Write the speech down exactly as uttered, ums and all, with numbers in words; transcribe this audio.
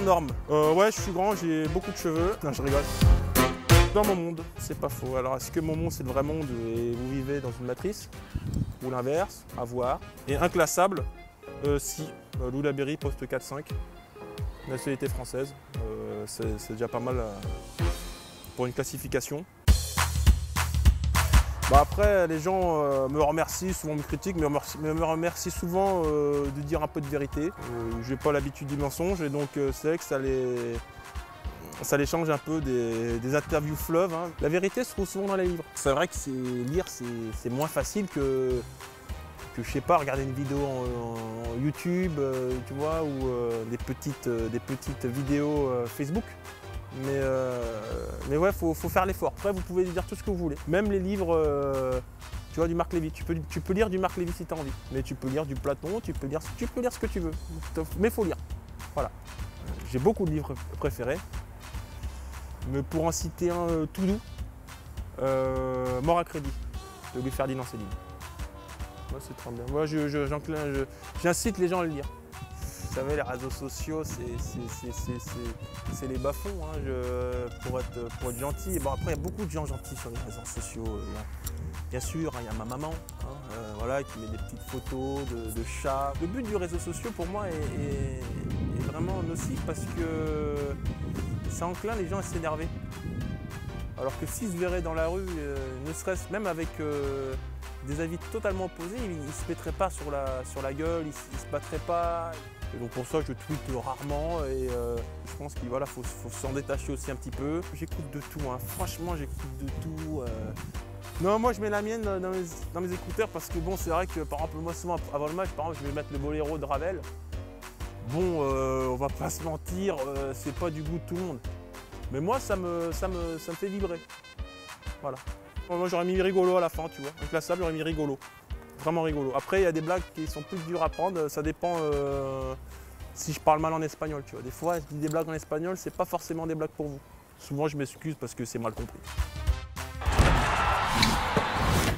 norme. Euh, ouais, je suis grand, j'ai beaucoup de cheveux. Non, je rigole. Dans mon monde, c'est pas faux. Alors, est-ce que mon monde, c'est le vrai monde et vous vivez dans une matrice? Ou l'inverse? À voir. Et inclassable, euh, si. Euh, Lou Laberry, poste quatre cinq. Nationalité française. Euh, c'est déjà pas mal euh, pour une classification. Bah après, les gens euh, me remercient, souvent me critiquent, mais me remercient, me remercient souvent euh, de dire un peu de vérité. Euh, J'ai pas l'habitude du mensonge et donc euh, c'est vrai que ça les, ça les change un peu des, des interviews fleuves. Hein. La vérité se trouve souvent dans les livres. C'est vrai que lire, c'est moins facile que, que, je sais pas, regarder une vidéo en, en YouTube, euh, tu vois, ou euh, des, petites, euh, des petites vidéos euh, Facebook. Mais, euh, mais ouais, faut, faut faire l'effort. Après, vous pouvez lire tout ce que vous voulez. Même les livres, euh, tu vois, du Marc Lévy. Tu peux, tu peux lire du Marc Lévy si tu as envie. Mais tu peux lire du Platon, tu peux lire, tu peux lire ce que tu veux. Mais il faut lire. Voilà. J'ai beaucoup de livres préférés. Mais pour en citer un euh, tout doux, euh, Mort à crédit, de Louis-Ferdinand Céline. Ouais, c'est très bien. Moi, je, je, j'incite les gens à le lire. Vous savez, les réseaux sociaux, c'est les bas-fonds, hein, je, pour, être, pour être gentil. Bon, après, il y a beaucoup de gens gentils sur les réseaux sociaux. Bien sûr, il y a ma maman hein, euh, voilà, qui met des petites photos de, de chats. Le but du réseau social, pour moi, est, est, est vraiment nocif parce que ça enclin les gens à s'énerver. Alors que s'ils se verraient dans la rue, euh, ne serait-ce même avec euh, des avis totalement opposés, ils ne se mettraient pas sur la, sur la gueule, ils ne se battraient pas. Et donc pour ça, je tweete rarement et euh, je pense qu'il voilà, faut, faut s'en détacher aussi un petit peu. J'écoute de tout, hein. Franchement, j'écoute de tout. Euh... Non, moi je mets la mienne dans mes, dans mes écouteurs parce que bon, c'est vrai que par exemple, moi souvent avant le match, par exemple, je vais mettre le boléro de Ravel. Bon, euh, on va pas se mentir, euh, c'est pas du goût de tout le monde. Mais moi, ça me, ça me, ça me fait vibrer. Voilà. Moi, j'aurais mis rigolo à la fin, tu vois. Inclassable, j'aurais mis rigolo. Vraiment rigolo. Après, il y a des blagues qui sont plus dures à prendre. Ça dépend euh, si je parle mal en espagnol, tu vois. Des fois, je dis des blagues en espagnol, c'est pas forcément des blagues pour vous. Souvent, je m'excuse parce que c'est mal compris.